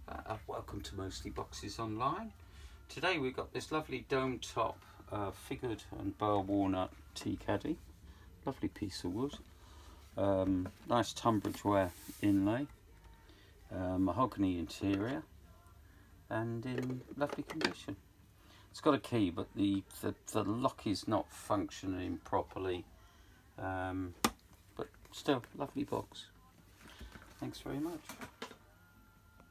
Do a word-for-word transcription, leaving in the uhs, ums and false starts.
Uh, welcome to Mostly Boxes Online. Today we've got this lovely dome top uh, figured and bar walnut tea caddy. Lovely piece of wood. Um, nice Tunbridge Ware inlay. Uh, mahogany interior. And in lovely condition. It's got a key, but the, the, the lock is not functioning properly. Um, but still, lovely box. Thanks very much.